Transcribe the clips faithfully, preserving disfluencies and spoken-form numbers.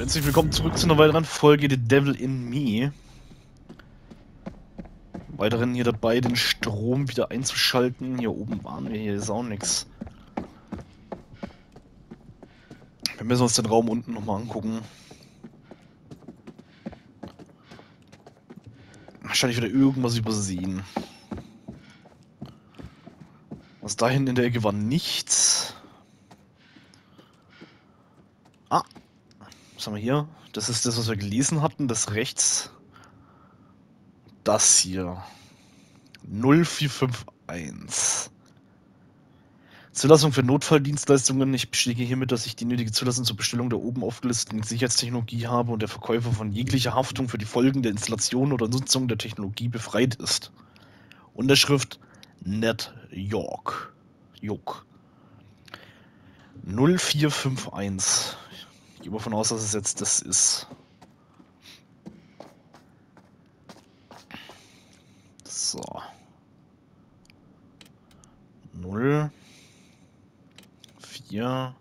Herzlich willkommen zurück zu einer weiteren Folge The Devil in Me. Weiterhin hier dabei, den Strom wieder einzuschalten. Hier oben waren wir, hier ist auch nichts. Wir müssen uns den Raum unten nochmal angucken. Wahrscheinlich wieder irgendwas übersehen. Was da hinten in der Ecke war nichts. Ah, was haben wir hier? Das ist das, was wir gelesen hatten, das rechts. Das hier. null vier fünf eins. Zulassung für Notfalldienstleistungen. Ich bestätige hiermit, dass ich die nötige Zulassung zur Bestellung der oben aufgelisteten Sicherheitstechnologie habe und der Verkäufer von jeglicher Haftung für die Folgen der Installation oder Nutzung der Technologie befreit ist. Unterschrift Ned York. York. null vier fünf eins. Ich gehe davon aus, dass es jetzt das ist. So. null vier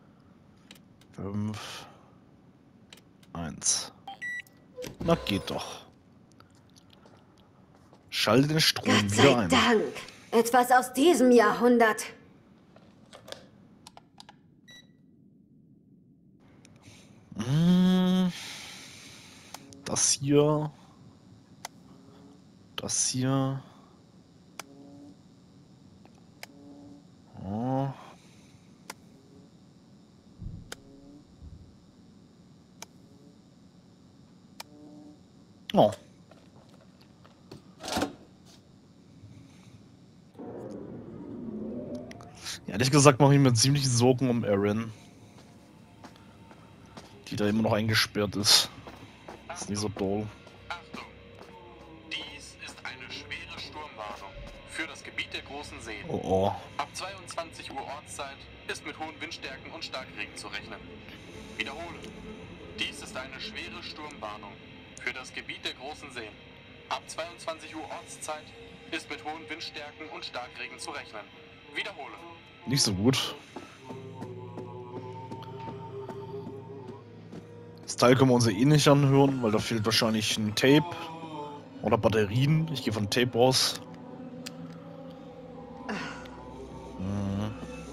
fünf eins. Na, geht doch. Schalte den Strom Gott wieder sei ein. Dank. Etwas aus diesem Jahrhundert. Hm, Das hier. Das hier. Oh. Oh. Ehrlich gesagt mache ich mir ziemlich Sorgen um Erin. Die da immer noch eingesperrt ist. Das ist nicht so toll. Achtung! Dies ist eine schwere Sturmwarnung für das Gebiet der großen Seen. Oh oh. Ab zweiundzwanzig Uhr Ortszeit ist mit hohen Windstärken und Starkregen zu rechnen. Wiederhole. Dies ist eine schwere Sturmwarnung für das Gebiet der großen Seen. Ab zweiundzwanzig Uhr Ortszeit ist mit hohen Windstärken und Starkregen zu rechnen. Wiederhole. Nicht so gut. Das Teil können wir uns ja eh nicht anhören, weil da fehlt wahrscheinlich ein Tape oder Batterien. Ich gehe von Tape aus. Mhm.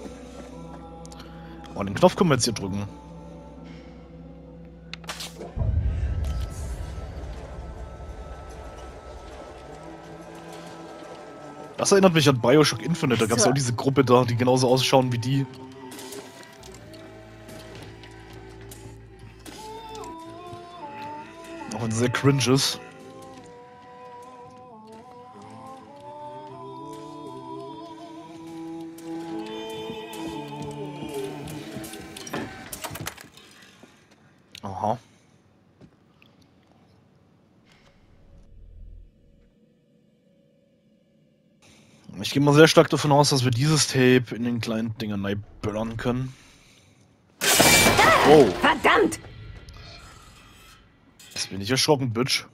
Oh, den Knopf können wir jetzt hier drücken. Das erinnert mich an Bioshock Infinite. Da gab es ja auch diese Gruppe da, die genauso ausschauen wie die. Auch wenn es sehr cringe ist. Aha. Ich gehe mal sehr stark davon aus, dass wir dieses Tape in den kleinen Dingern reinböllern können. Oh. Verdammt! Jetzt bin ich erschrocken, Bitch.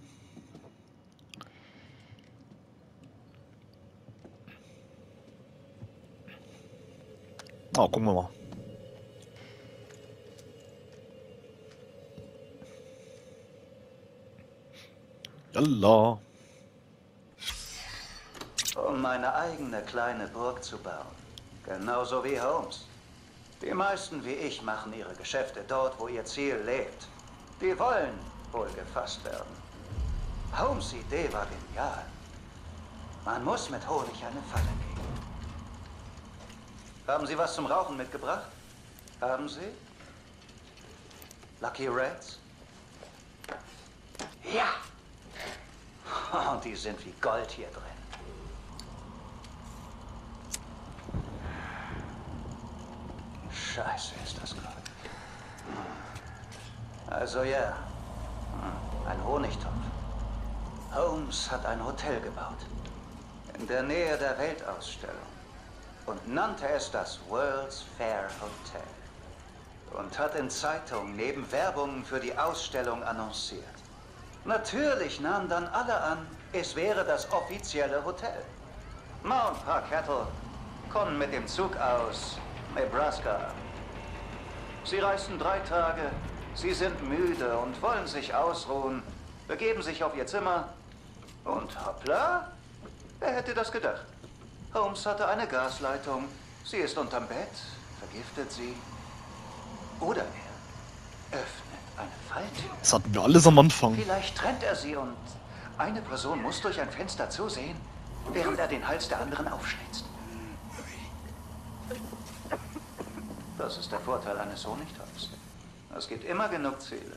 Oh, gucken wir mal. Yalla. Um eine eigene kleine Burg zu bauen. Genauso wie Holmes. Die meisten wie ich machen ihre Geschäfte dort, wo ihr Ziel lebt. Die wollen wohl gefasst werden. Holmes' Idee war genial. Man muss mit Honig eine Falle legen. Haben Sie was zum Rauchen mitgebracht? Haben Sie? Lucky Reds? Ja! Und die sind wie Gold hier drin. Scheiße, ist das gut. Also ja, ein Honigtopf. Holmes hat ein Hotel gebaut. In der Nähe der Weltausstellung. Und nannte es das World's Fair Hotel. Und hat in Zeitungen neben Werbung für die Ausstellung annonciert. Natürlich nahmen dann alle an, es wäre das offizielle Hotel. Mount Parkettle kommen mit dem Zug aus Nebraska. Sie reisten drei Tage Sie sind müde und wollen sich ausruhen, begeben sich auf ihr Zimmer und hoppla, wer hätte das gedacht? Holmes hatte eine Gasleitung, sie ist unterm Bett, vergiftet sie. Oder er öffnet eine Falltür. Das hatten wir alles am Anfang. Vielleicht trennt er sie und eine Person muss durch ein Fenster zusehen, während er den Hals der anderen aufschlitzt. Das ist der Vorteil eines Honigtopfs. Es gibt immer genug Ziele.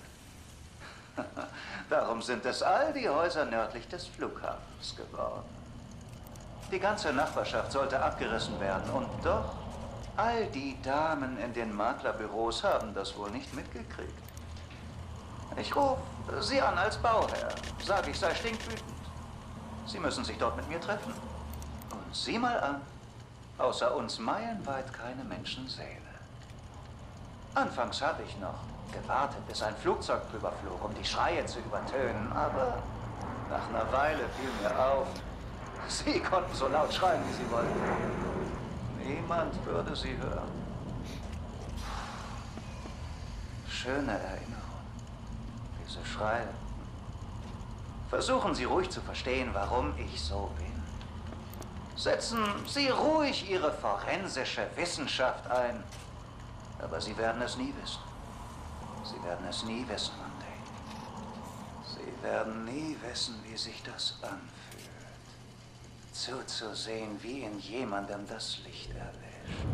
Darum sind es all die Häuser nördlich des Flughafens geworden. Die ganze Nachbarschaft sollte abgerissen werden und doch, all die Damen in den Maklerbüros haben das wohl nicht mitgekriegt. Ich rufe Sie an als Bauherr, sage, ich sei stinkwütend. Sie müssen sich dort mit mir treffen. Und sieh mal an, außer uns meilenweit keine Menschenseele. Anfangs habe ich noch gewartet, bis ein Flugzeug drüber flog, um die Schreie zu übertönen, aber nach einer Weile fiel mir auf, sie konnten so laut schreien, wie sie wollten. Niemand würde sie hören. Schöne Erinnerung, diese Schreie. Versuchen Sie ruhig zu verstehen, warum ich so bin. Setzen Sie ruhig Ihre forensische Wissenschaft ein. Aber Sie werden es nie wissen. Sie werden es nie wissen, Monday. Sie werden nie wissen, wie sich das anfühlt. Zuzusehen, wie in jemandem das Licht erlischt.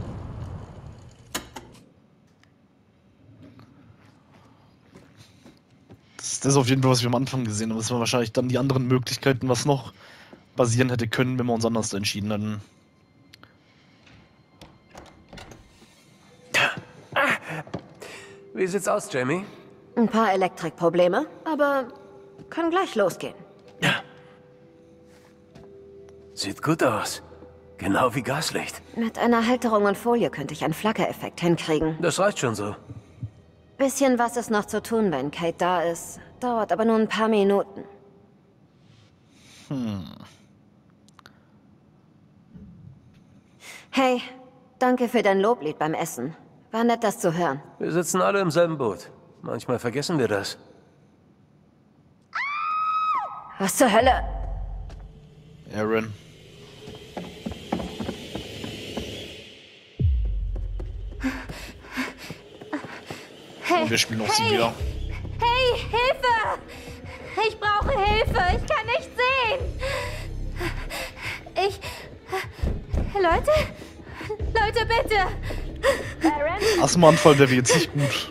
Das ist das auf jeden Fall, was wir am Anfang gesehen haben. Das waren wahrscheinlich dann die anderen Möglichkeiten, was noch passieren hätte können, wenn wir uns anders entschieden hätten. Wie sieht's aus, Jamie? Ein paar Elektrikprobleme, aber kann gleich losgehen. Sieht gut aus. Genau wie Gaslicht. Mit einer Halterung und Folie könnte ich einen Flackereffekt hinkriegen. Das reicht schon so. Bisschen was ist noch zu tun, wenn Kate da ist. Dauert aber nur ein paar Minuten. Hm. Hey, danke für dein Loblied beim Essen. War nett, das zu hören. Wir sitzen alle im selben Boot. Manchmal vergessen wir das. Was zur Hölle? Aaron. Hey, Und wir spielen auf hey, sie wieder. Hey, Hilfe! Ich brauche Hilfe! Ich kann nicht sehen! Ich... Leute? Leute, bitte! Aaron? Asthmaanfall wäre jetzt nicht gut.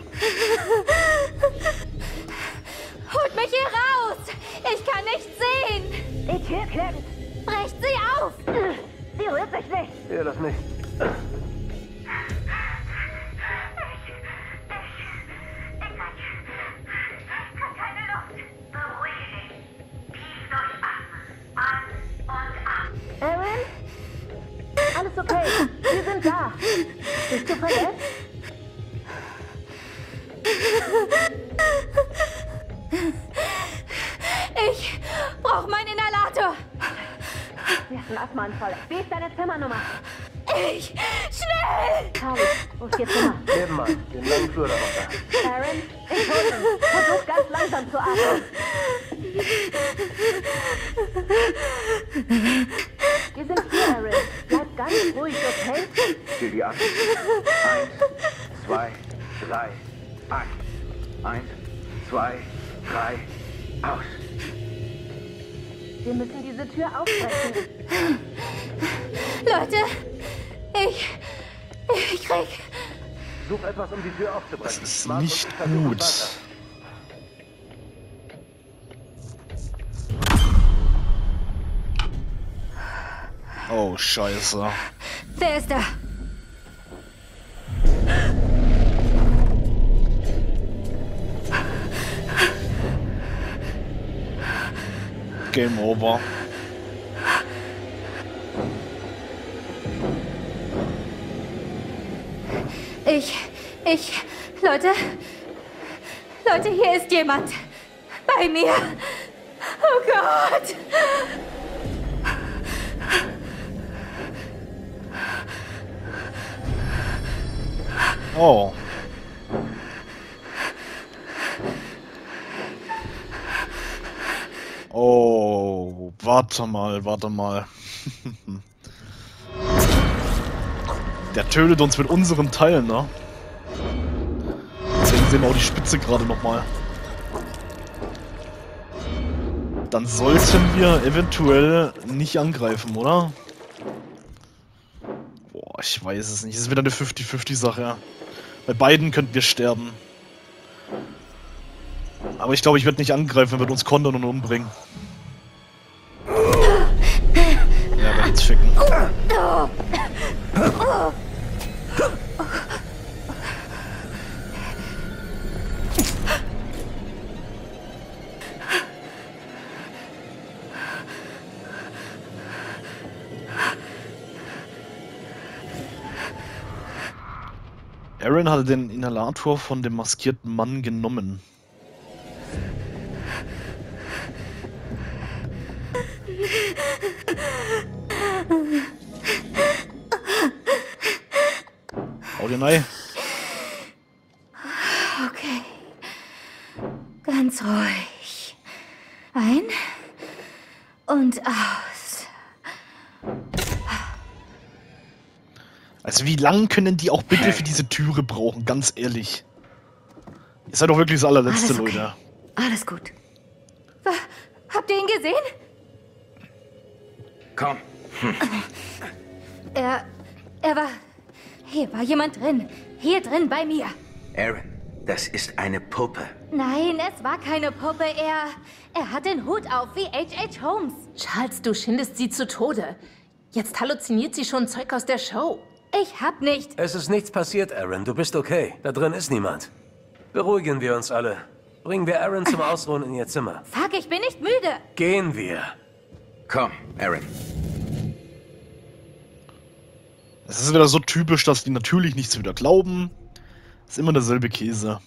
Holt mich hier raus! Ich kann nicht sehen! Die Tür klemmt! Brecht sie auf! Sie rührt sich nicht! Ja, das nicht. Aaron? Alles okay. Wir sind da. Bist du verletzt? Ich brauche meinen Inhalator. Wir haben einen Asthmaanfall. Wie ist deine Zimmernummer? Ich! Schnell! Charlie, wo ist ihr Zimmer? Nebenmann, den langen Flur darunter. Aaron, ich hol ihn. Versuch ganz langsam zu atmen. Wir sind hier, Aaron. Bleib ganz ruhig, okay? Ziel die ab. Eins, zwei, drei, acht. Eins, zwei, drei, aus. Wir müssen diese Tür aufbrechen. Leute, ich... ich krieg... Such etwas, um die Tür aufzubrechen. Das ist Markus, nicht versuch gut. es weiter. Oh, scheiße. Wer ist da? Game over. Ich... ich... Leute... Leute, hier ist jemand. Bei mir. Oh Gott. Oh. Oh, warte mal, warte mal. Der tötet uns mit unseren Teilen, ne? Deswegen sehen wir auch die Spitze gerade nochmal. Dann sollten wir eventuell nicht angreifen, oder? Boah, ich weiß es nicht. Es ist wieder eine fünfzig fünfzig Sache, ja. Bei beiden könnten wir sterben. Aber ich glaube, ich werde nicht angreifen, er wird uns kontern und umbringen. Ja, wir jetzt schicken. Aaron hatte den Inhalator von dem maskierten Mann genommen. Hau dir rein. Okay. Ganz ruhig. Ein und aus. Also wie lang können die auch bitte für diese Türe brauchen, ganz ehrlich. Ihr seid doch wirklich das allerletzte, Alles okay. Leute. Alles gut. Habt ihr ihn gesehen? Komm. Hm. Er... er war... Hier war jemand drin. Hier drin bei mir. Aaron, das ist eine Puppe. Nein, es war keine Puppe. Er... er hat den Hut auf wie H H Holmes. Charles, du schindest sie zu Tode. Jetzt halluziniert sie schon Zeug aus der Show. Ich hab nicht... Es ist nichts passiert, Aaron. Du bist okay. Da drin ist niemand. Beruhigen wir uns alle. Bringen wir Aaron zum Ausruhen in ihr Zimmer. Fuck, ich bin nicht müde. Gehen wir. Komm, Aaron. Es ist wieder so typisch, dass die natürlich nichts wieder glauben. Es ist immer derselbe Käse.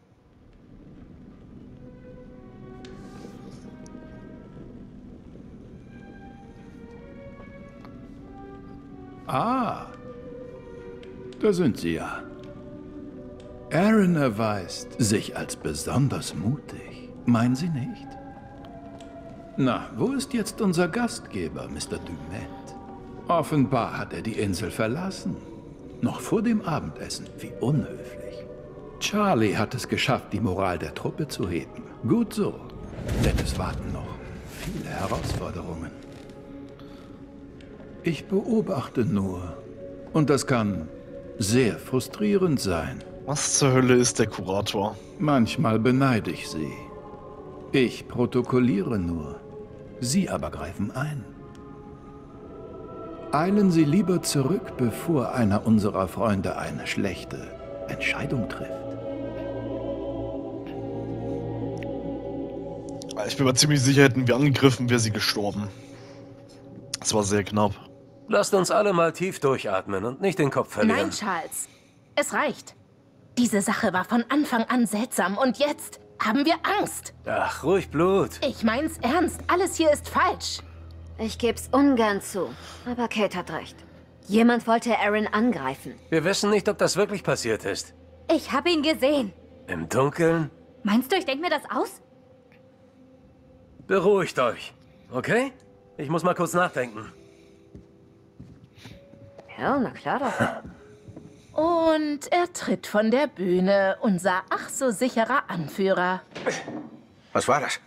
Ah, da sind Sie ja. Aaron erweist sich als besonders mutig. Meinen Sie nicht? Na, wo ist jetzt unser Gastgeber, Mister Dumet? Offenbar hat er die Insel verlassen. Noch vor dem Abendessen. Wie unhöflich. Charlie hat es geschafft, die Moral der Truppe zu heben. Gut so. Denn es warten noch viele Herausforderungen. Ich beobachte nur. Und das kann sehr frustrierend sein. Was zur Hölle ist der Kurator? Manchmal beneide ich Sie. Ich protokolliere nur. Sie aber greifen ein. Eilen Sie lieber zurück, bevor einer unserer Freunde eine schlechte Entscheidung trifft. Ich bin mir ziemlich sicher, hätten wir angegriffen, wäre sie gestorben. Es war sehr knapp. Lasst uns alle mal tief durchatmen und nicht den Kopf verlieren. Nein, Charles. Es reicht. Diese Sache war von Anfang an seltsam und jetzt haben wir Angst. Ach, ruhig Blut. Ich mein's ernst. Alles hier ist falsch. Ich geb's ungern zu, aber Kate hat recht. Jemand wollte Aaron angreifen. Wir wissen nicht, ob das wirklich passiert ist. Ich hab ihn gesehen. Im Dunkeln? Meinst du, ich denk mir das aus? Beruhigt euch, okay? Ich muss mal kurz nachdenken. Ja, na klar doch. Und er tritt von der Bühne, unser ach so sicherer Anführer. Was war das?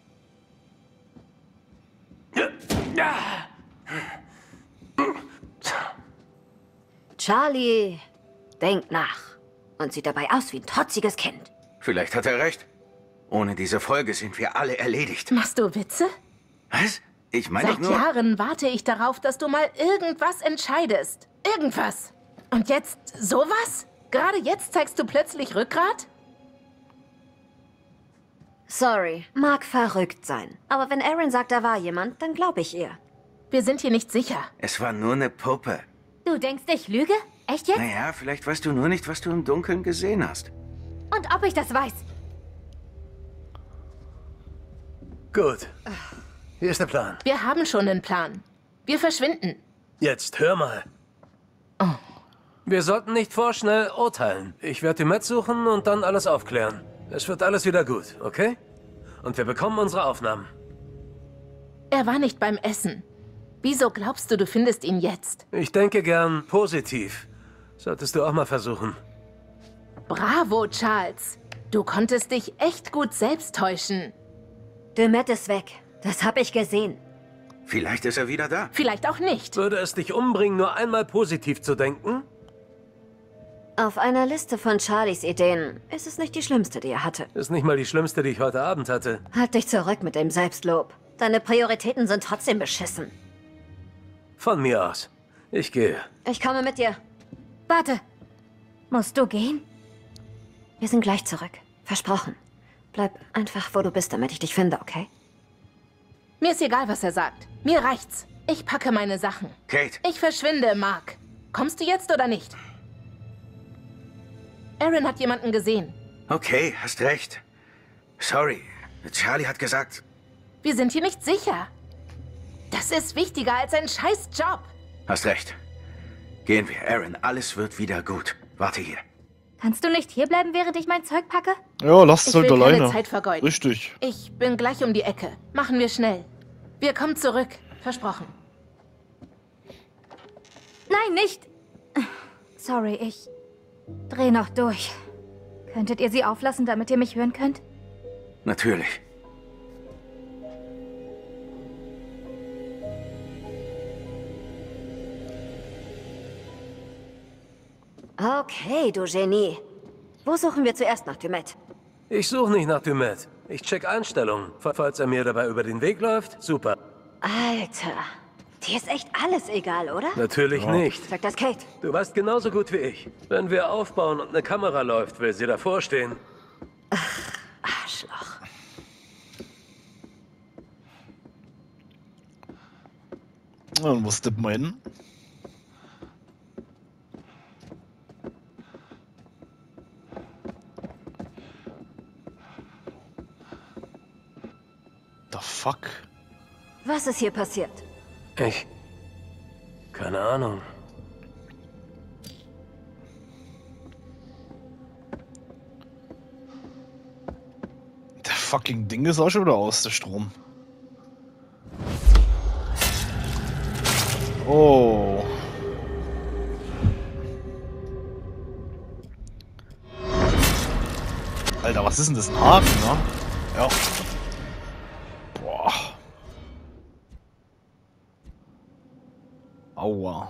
Charlie denkt nach und sieht dabei aus wie ein trotziges Kind. Vielleicht hat er recht. Ohne diese Folge sind wir alle erledigt. Machst du Witze? Was? Ich meine Seit nur... Jahren warte ich darauf, dass du mal irgendwas entscheidest. Irgendwas. Und jetzt sowas? Gerade jetzt zeigst du plötzlich Rückgrat? Sorry, mag verrückt sein. Aber wenn Aaron sagt, da war jemand, dann glaube ich ihr. Wir sind hier nicht sicher. Es war nur eine Puppe. Du denkst, ich lüge? Echt jetzt? Naja, vielleicht weißt du nur nicht, was du im Dunkeln gesehen hast. Und ob ich das weiß? Gut. Hier ist der Plan. Wir haben schon einen Plan. Wir verschwinden. Jetzt hör mal. Oh. Wir sollten nicht vorschnell urteilen. Ich werde die Met suchen und dann alles aufklären. Es wird alles wieder gut, okay? Und wir bekommen unsere Aufnahmen. Er war nicht beim Essen. Wieso glaubst du, du findest ihn jetzt? Ich denke gern positiv. Solltest du auch mal versuchen. Bravo, Charles. Du konntest dich echt gut selbst täuschen. Dumet ist weg. Das hab ich gesehen. Vielleicht ist er wieder da. Vielleicht auch nicht. Würde es dich umbringen, nur einmal positiv zu denken? Auf einer Liste von Charlies Ideen ist es nicht die schlimmste, die er hatte. Ist nicht mal die schlimmste, die ich heute Abend hatte. Halt dich zurück mit dem Selbstlob. Deine Prioritäten sind trotzdem beschissen. Von mir aus. Ich gehe. Ich komme mit dir. Warte. Musst du gehen? Wir sind gleich zurück. Versprochen. Bleib einfach, wo du bist, damit ich dich finde, okay? Mir ist egal, was er sagt. Mir reicht's. Ich packe meine Sachen. Kate. Ich verschwinde, Mark. Kommst du jetzt oder nicht? Aaron hat jemanden gesehen. Okay, hast recht. Sorry. Charlie hat gesagt... Wir sind hier nicht sicher. Das ist wichtiger als ein scheiß Job. Hast recht. Gehen wir, Aaron. Alles wird wieder gut. Warte hier. Kannst du nicht hierbleiben, während ich mein Zeug packe? Ja, lasst es Ich halt will keine alleine. Zeit vergeuden. Richtig. Ich bin gleich um die Ecke. Machen wir schnell. Wir kommen zurück. Versprochen. Nein, nicht! Sorry, ich dreh noch durch. Könntet ihr sie auflassen, damit ihr mich hören könnt? Natürlich. Okay, du Genie. Wo suchen wir zuerst nach Dumet? Ich suche nicht nach Dumet. Ich check Einstellungen. Falls er mir dabei über den Weg läuft, super. Alter, dir ist echt alles egal, oder? Natürlich Ja. nicht. Sag das Kate. Du weißt genauso gut wie ich. Wenn wir aufbauen und eine Kamera läuft, will sie davor stehen. Arschloch. Dann wo steppen wir hin? The fuck? Was ist hier passiert? Ich... Keine Ahnung. Der fucking Ding ist auch schon wieder aus, der Strom. Oh. Alter, was ist denn das? Ein Haken, ne? Ja. Boah. Aua.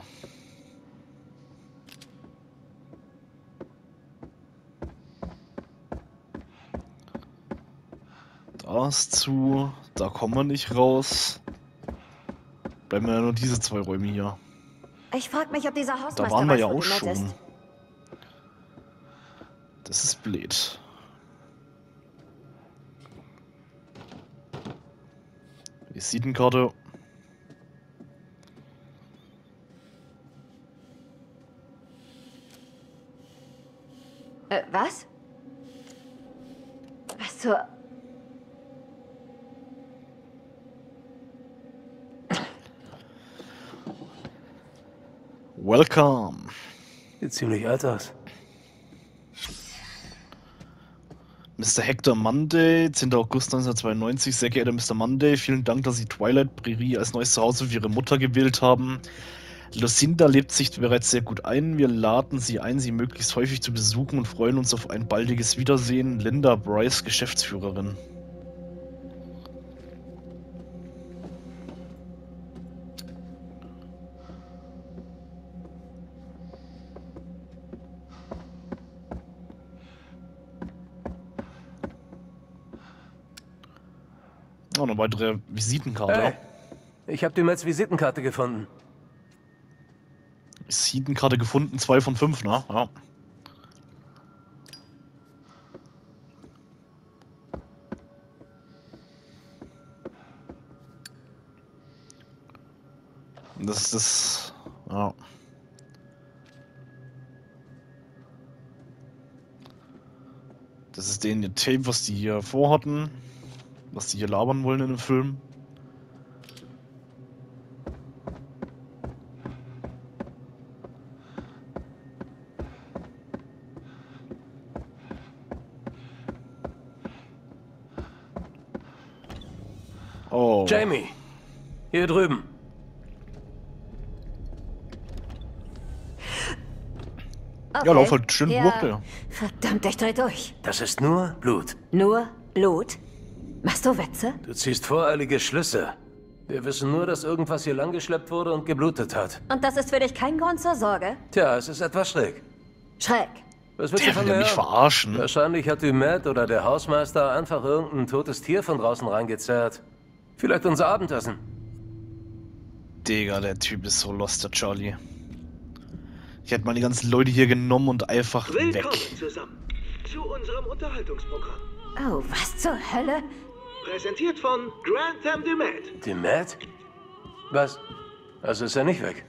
Da ist zu, da kommen wir nicht raus. Bleiben ja nur diese zwei Räume hier. Ich frag mich, ob dieser Hausmeister Da waren wir weiß, ja wo auch Dumet schon. ist. Das ist blöd. Visitenkarte. Äh, was? Was zur... Welcome. Sieht ziemlich alt aus. Mister Hector Monday, zehnter August neunzehnhundertzweiundneunzig. Sehr geehrter Mister Monday, vielen Dank, dass Sie Twilight Prairie als neues Zuhause für Ihre Mutter gewählt haben. Lucinda lebt sich bereits sehr gut ein. Wir laden Sie ein, sie möglichst häufig zu besuchen und freuen uns auf ein baldiges Wiedersehen. Linda Bryce, Geschäftsführerin. Oh, eine weitere Visitenkarte. Hey, ich habe Dumets Visitenkarte gefunden. Visitenkarte gefunden, zwei von fünf, ne? Ja. Das ist das. Ja. Das ist denen ihr Tape, was die hier vorhatten. Was die hier labern wollen in dem Film. Oh. Jamie, Hier drüben. Okay. Ja, lauf halt schön ja. hoch, ja. Verdammt, ich dreh durch. Das ist nur Blut. Nur Blut? Machst du Witze? Du ziehst voreilige Schlüsse. Wir wissen nur, dass irgendwas hier langgeschleppt wurde und geblutet hat. Und das ist für dich kein Grund zur Sorge? Tja, es ist etwas schräg. Schräg. Was willst du Der von will mir mich hören? verarschen. Wahrscheinlich hat Dumet oder der Hausmeister einfach irgendein totes Tier von draußen reingezerrt. Vielleicht unser Abendessen. Digga, der Typ ist so lost, der Charlie. Ich hätte mal die ganzen Leute hier genommen und einfach Willkommen weg. zusammen zu unserem Unterhaltungsprogramm. Oh, was zur Hölle? Präsentiert von Grantham Dumet. Dumet? Was? Also ist er nicht weg?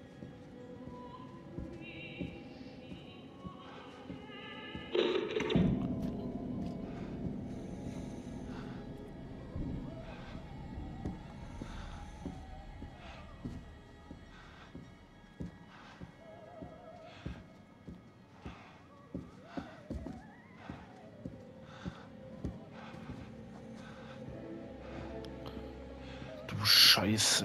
Du Scheiße.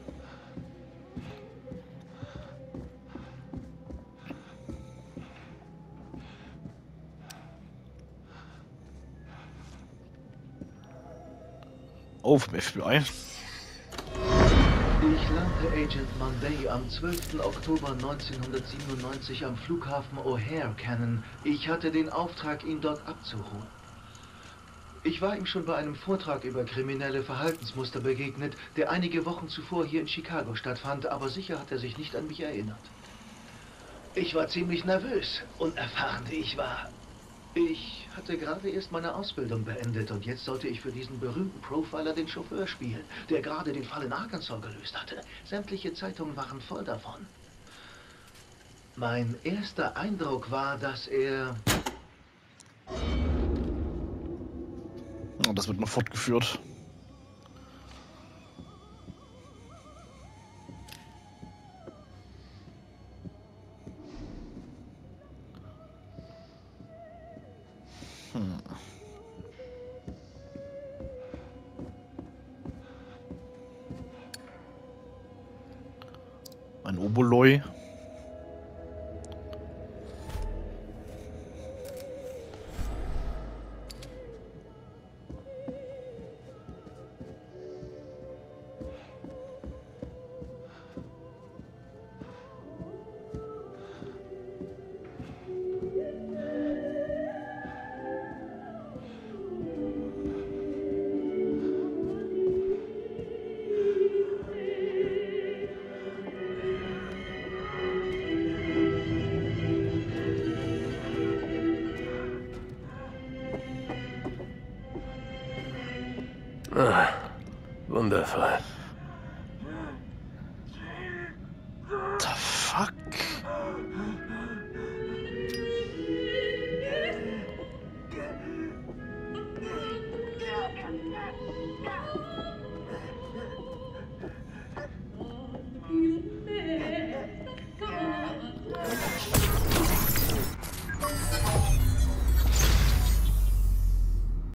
Oh, vom F B I. Ich lernte Agent Monday am zwölften Oktober neunzehnhundertsiebenundneunzig am Flughafen O'Hare kennen. Ich hatte den Auftrag, ihn dort abzuholen. Ich war ihm schon bei einem Vortrag über kriminelle Verhaltensmuster begegnet, der einige Wochen zuvor hier in Chicago stattfand, aber sicher hat er sich nicht an mich erinnert. Ich war ziemlich nervös, unerfahren wie ich war. Ich hatte gerade erst meine Ausbildung beendet und jetzt sollte ich für diesen berühmten Profiler den Chauffeur spielen, der gerade den Fall in Arkansas gelöst hatte. Sämtliche Zeitungen waren voll davon. Mein erster Eindruck war, dass er... Oh, das wird noch fortgeführt. Hm. Ein Oboloi. Ah, wundervoll. The fuck?